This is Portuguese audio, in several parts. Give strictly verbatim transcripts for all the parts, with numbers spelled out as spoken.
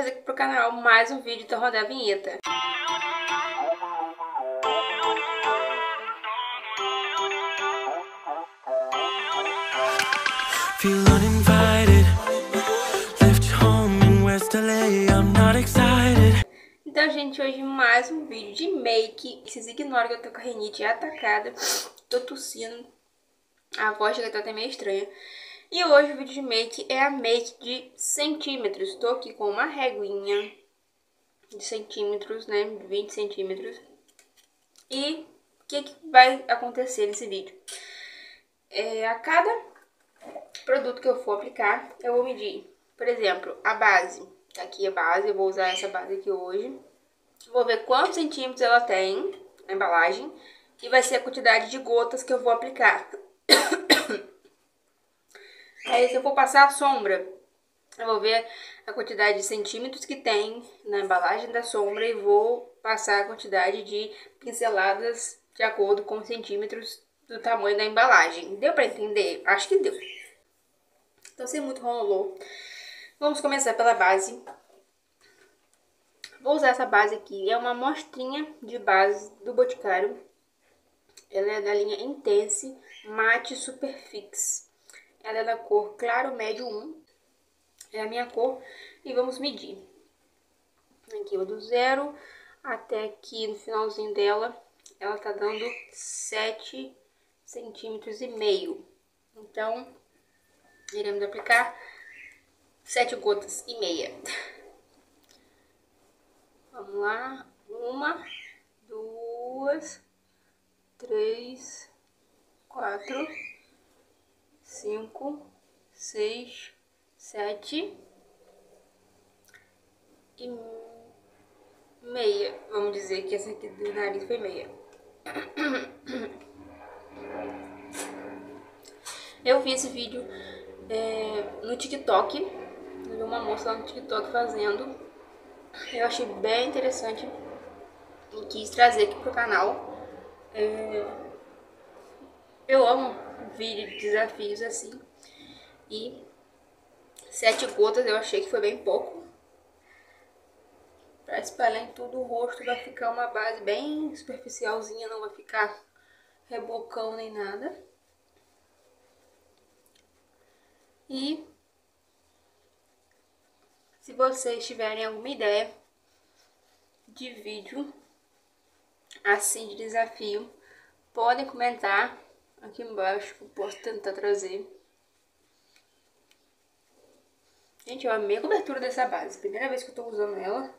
trazer aqui pro canal mais um vídeo, então rodar a vinheta. Feel uninvited, left home in West L A, I'm not excited. Então, gente, hoje mais um vídeo de make. Vocês ignoram que eu tô com a rinite atacada, tô tossindo, a voz já tá até meio estranha. E hoje o vídeo de make é a make de centímetros. Tô aqui com uma reguinha de centímetros, né, vinte centímetros. E o que, que vai acontecer nesse vídeo? É, a cada produto que eu for aplicar, eu vou medir. Por exemplo, a base. Tá aqui a base, eu vou usar essa base aqui hoje. Vou ver quantos centímetros ela tem, a embalagem. E vai ser a quantidade de gotas que eu vou aplicar. Aí, se eu for passar a sombra, eu vou ver a quantidade de centímetros que tem na embalagem da sombra e vou passar a quantidade de pinceladas de acordo com os centímetros do tamanho da embalagem. Deu pra entender? Acho que deu. Então, sem muito rolô, vamos começar pela base. Vou usar essa base aqui, é uma amostrinha de base do Boticário. Ela é da linha Intense Matte Super Fix. Ela é da cor Claro Médio um. É a minha cor. E vamos medir. Aqui, ó, do zero até aqui no finalzinho dela, ela tá dando sete centímetros e meio. Então, iremos aplicar sete gotas e meia. Vamos lá. Uma, duas, três, quatro, cinco, seis, sete e meia. Vamos dizer que essa aqui do nariz foi meia. Eu vi esse vídeo é, no TikTok. Eu vi uma moça lá no TikTok fazendo. Eu achei bem interessante e quis trazer aqui pro canal. É, eu amo vídeo de desafios assim. E sete gotas eu achei que foi bem pouco. Pra espalhar em todo o rosto vai ficar uma base bem superficialzinha, não vai ficar rebocão nem nada. E se vocês tiverem alguma ideia de vídeo assim de desafio, podem comentar aqui embaixo que eu posso tentar trazer. Gente, eu amei a cobertura dessa base, primeira vez que eu tô usando ela.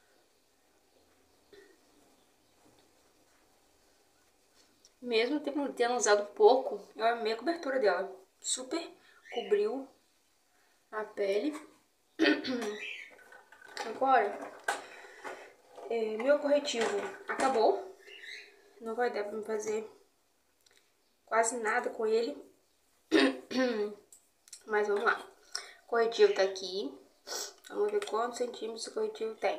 Mesmo tendo usado pouco, eu amei a cobertura dela. Super cobriu a pele. Agora, é, meu corretivo acabou. Não vai dar pra me fazer quase nada com ele. Mas vamos lá. O corretivo tá aqui. Vamos ver quantos centímetros o corretivo tem.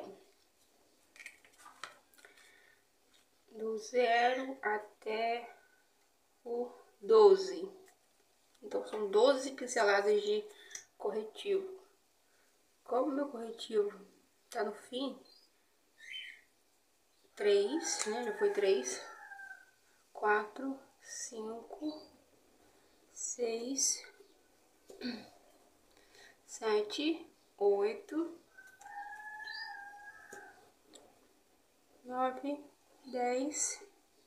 Do zero até o doze. Então, são doze pinceladas de corretivo. Como meu corretivo tá no fim, três, né? Já foi três, quatro, cinco, seis, sete, oito, nove, dez,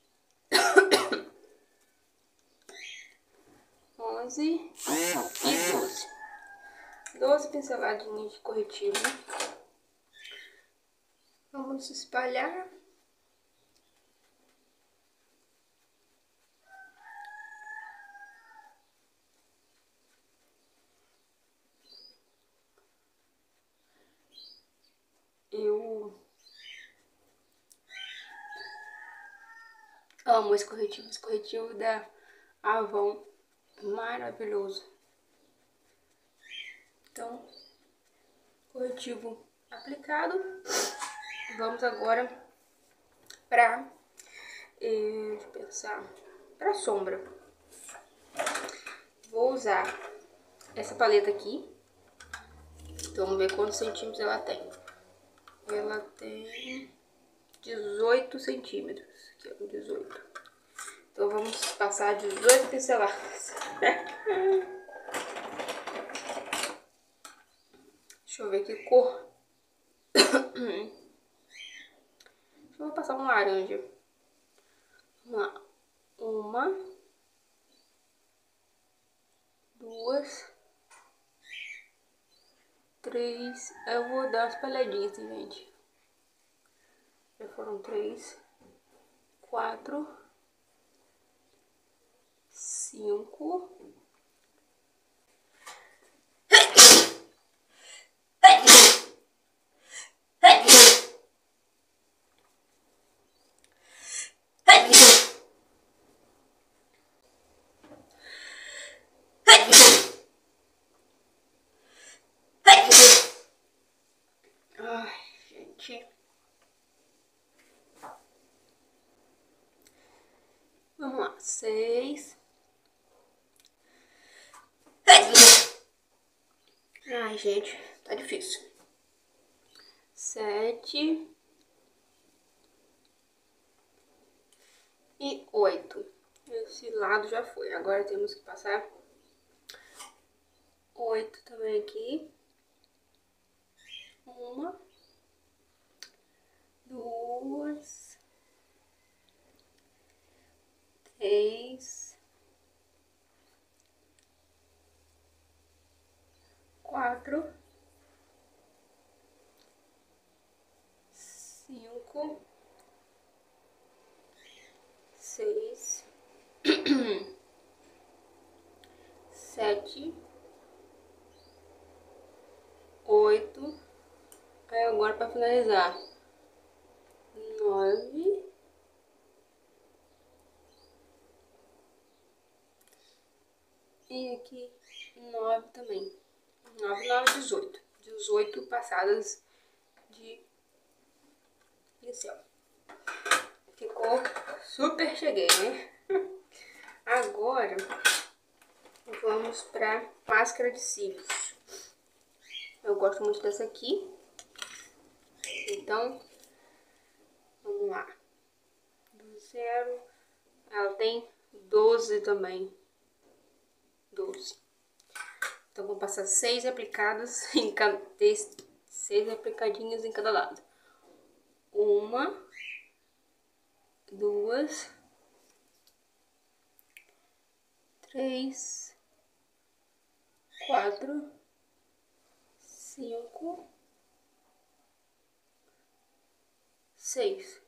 onze e doze. doze pinceladinhas de corretivo. Vamos espalhar. Eu amo esse corretivo. Esse corretivo da Avon, maravilhoso. Então, corretivo aplicado. Vamos agora para, eh, deixa eu pensar, para sombra. Vou usar essa paleta aqui. Então, vamos ver quantos centímetros ela tem. Ela tem dezoito centímetros. Aqui, ó, dezoito. Então vamos passar dezoito pinceladas. Deixa eu ver que cor. Eu vou passar um laranja. Vamos lá. Uma. Duas. Três. Eu vou dar as peladinhas, gente. Já foram três. Quatro. Cinco. Ai, gente. Vamos lá. Seis. Ai, gente, tá difícil. Sete. E oito. Esse lado já foi. Agora temos que passar oito também aqui. Uma. Duas. Três. Quatro. Cinco. Seis. Sete. Oito. Aí agora para finalizar. Nove. E aqui nove também. Nove, nove, dezoito. Dezoito passadas de pincel. Ficou super cheguei, né? Agora vamos pra máscara de cílios. Eu gosto muito dessa aqui. Então, vamos lá. Do zero. Ela tem doze também. doze. Então, vou passar seis aplicadas em cada... Seis aplicadinhas em cada lado. Uma. Duas. Três. Quatro. Cinco. Seis.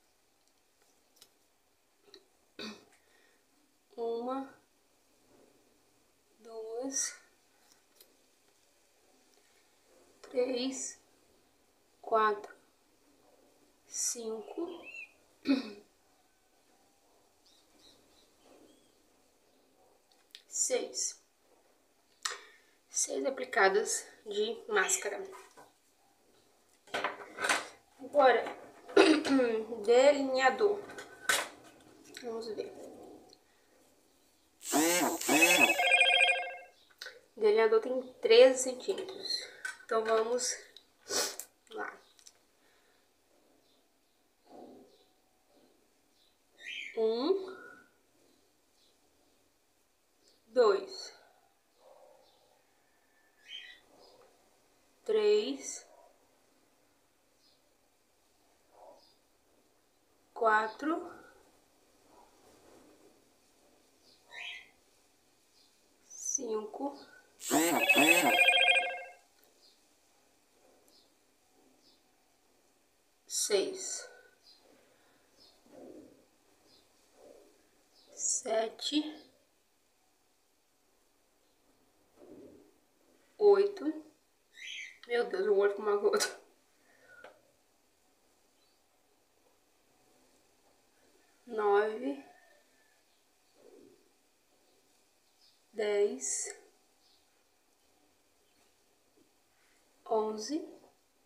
Uma. Duas. Três. Quatro. Cinco. Seis. Seis aplicadas de máscara. Agora, delineador. Vamos ver. Delineador tem treze centímetros. Então vamos lá. Um. Dois. Três. Quatro. Cinco. Seis. Sete. Oito. Meu Deus, o olho ficou uma gota. Nove. Dez. Onze.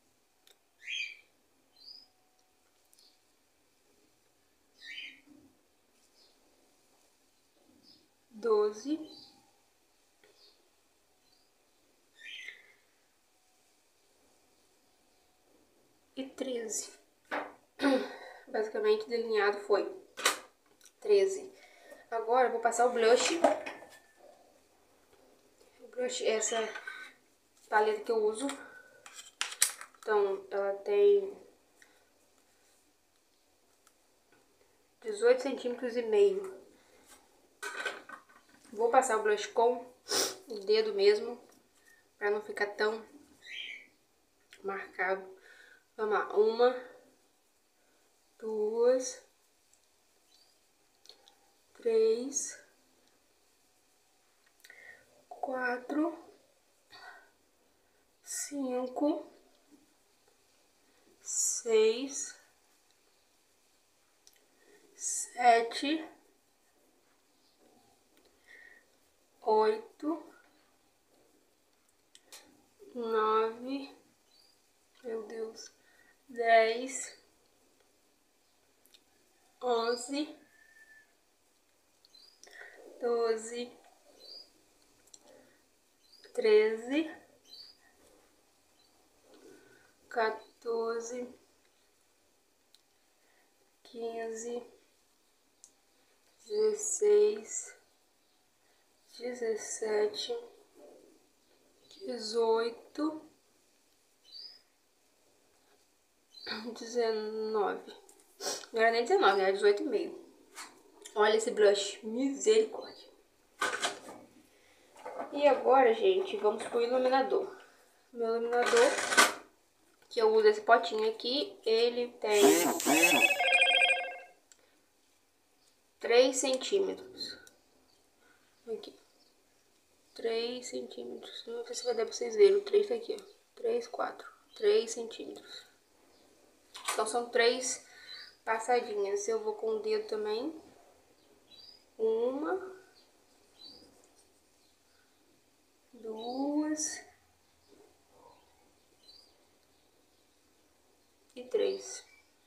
Doze. e treze. Basicamente, delineado foi treze. Agora, eu vou passar o blush. O blush é essa paleta que eu uso. Então, ela tem dezoito centímetros e meio. Vou passar o blush com o dedo mesmo, pra não ficar tão marcado. Vamos lá, uma, duas, três, quatro, cinco, seis, sete, oito, nove, meu Deus, dez, onze, doze, treze, quatorze, quinze, dezesseis, dezessete, dezoito, dezenove. Não era nem dezenove, né? Era dezoito e meio. Olha esse blush, misericórdia. E agora, gente, vamos pro iluminador. Meu iluminador, que eu uso esse potinho aqui, ele tem três centímetros. Aqui. três centímetros. Não sei se vai dar pra vocês verem. O três tá aqui, ó. três, quatro. três centímetros. Então são três passadinhas. Eu vou com o dedo também. Uma. Duas. E três.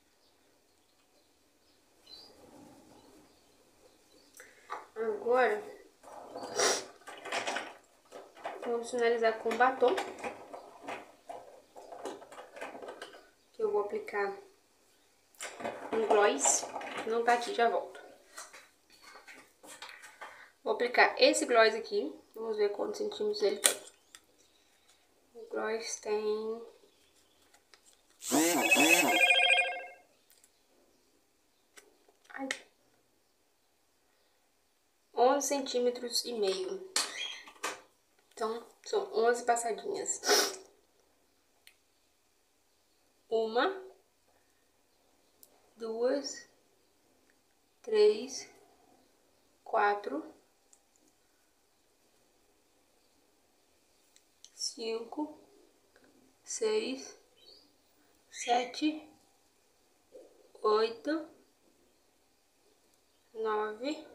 Agora, vamos finalizar com batom. Que eu vou aplicar um gloss. Não tá aqui, já volto. Vou aplicar esse gloss aqui. Vamos ver quantos centímetros ele tem. O gloss tem... Ai. onze centímetros e meio. Então, são onze passadinhas. Uma, duas, três, quatro, cinco, seis, sete, oito, nove,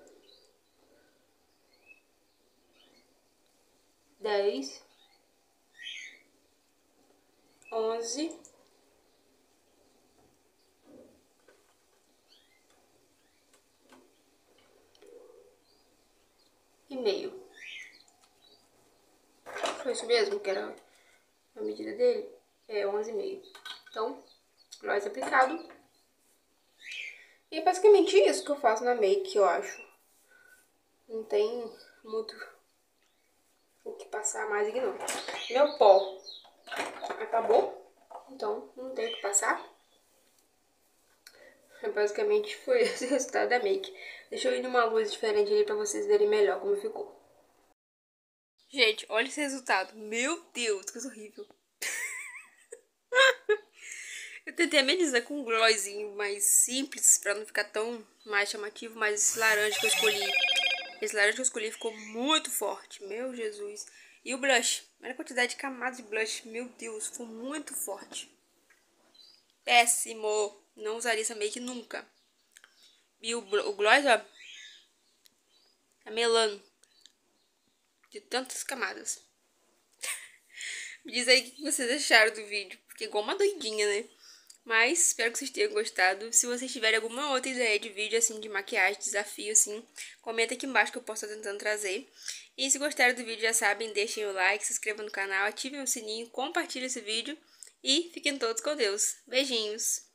dez, onze, e meio. Foi isso mesmo que era a medida dele? É onze e meio. Então, gloss aplicado. E é basicamente isso que eu faço na make, eu acho. Não tem muito o que passar mais aqui não. Meu pó acabou, então não tem o que passar. Basicamente foi esse o resultado da make. Deixa eu ir numa luz diferente ali pra vocês verem melhor como ficou. Gente, olha esse resultado. Meu Deus, que coisa horrível. Eu tentei amenizar com um glossinho mais simples pra não ficar tão mais chamativo, mas esse laranja que eu escolhi, esse laranja que eu escolhi ficou muito forte. Meu Jesus. E o blush, olha a quantidade de camadas de blush. Meu Deus, ficou muito forte. Péssimo. Não usaria essa make nunca. E o, o gloss, ó, tá melando de tantas camadas. Me diz aí o que vocês acharam do vídeo, porque é igual uma doidinha, né? Mas espero que vocês tenham gostado. Se vocês tiverem alguma outra ideia de vídeo, assim, de maquiagem, desafio, assim, comenta aqui embaixo que eu posso estar tentando trazer. E se gostaram do vídeo, já sabem, deixem o like, se inscrevam no canal, ativem o sininho, compartilhem esse vídeo. E fiquem todos com Deus. Beijinhos!